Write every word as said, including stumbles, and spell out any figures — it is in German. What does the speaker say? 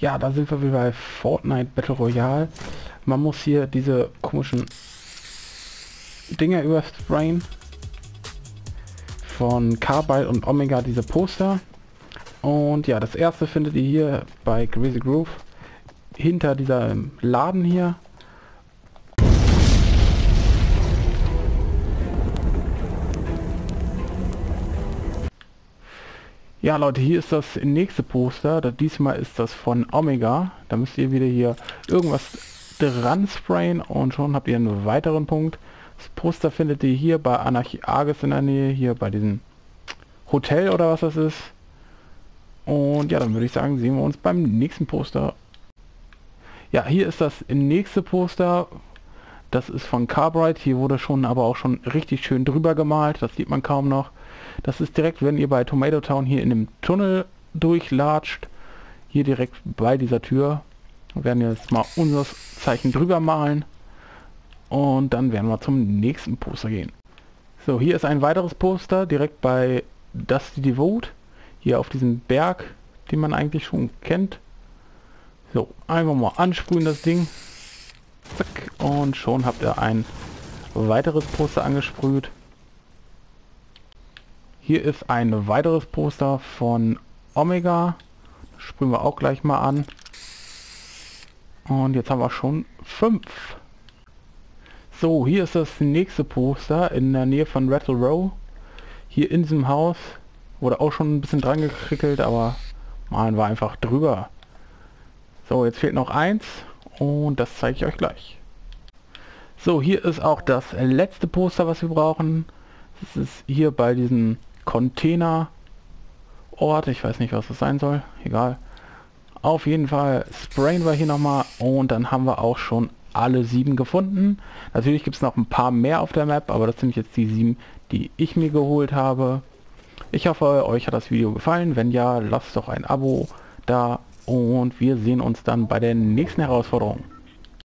Ja, da sind wir wieder bei Fortnite Battle Royale. Man muss hier diese komischen Dinger übersprayen. Von Carbide und Omega, diese Poster. Und ja, das erste findet ihr hier bei Crazy Groove. Hinter dieser Laden hier. Ja Leute, hier ist das nächste Poster. Das, diesmal ist das von Omega. Da müsst ihr wieder hier irgendwas dran sprayen und schon habt ihr einen weiteren Punkt. Das Poster findet ihr hier bei Anarchy Argus in der Nähe, hier bei diesem Hotel oder was das ist. Und ja, dann würde ich sagen, sehen wir uns beim nächsten Poster. Ja, hier ist das nächste Poster. Das ist von Carbide. Hier wurde schon aber auch schon richtig schön drüber gemalt. Das sieht man kaum noch. Das ist direkt, wenn ihr bei Tomato Town hier in dem Tunnel durchlatscht. Hier direkt bei dieser Tür. Wir werden jetzt mal unser Zeichen drüber malen. Und dann werden wir zum nächsten Poster gehen. So, hier ist ein weiteres Poster direkt bei Dusty Devote. Hier auf diesem Berg, den man eigentlich schon kennt. So, einfach mal ansprühen das Ding. Zack, und schon habt ihr ein weiteres Poster angesprüht. Hier ist ein weiteres Poster von Omega. Das sprühen wir auch gleich mal an. Und jetzt haben wir schon fünf. So, hier ist das nächste Poster in der Nähe von Rattle Row. Hier in diesem Haus wurde auch schon ein bisschen dran gekrickelt, aber malen wir einfach drüber. So, jetzt fehlt noch eins und das zeige ich euch gleich. So, hier ist auch das letzte Poster, was wir brauchen. Das ist hier bei diesem Container Ort. Ich weiß nicht, was das sein soll. Egal. Auf jeden Fall sprayen wir hier nochmal und dann haben wir auch schon alle sieben gefunden. Natürlich gibt es noch ein paar mehr auf der Map, aber das sind jetzt die sieben, die ich mir geholt habe. Ich hoffe, euch hat das Video gefallen. Wenn ja, lasst doch ein Abo da und wir sehen uns dann bei der nächsten Herausforderung.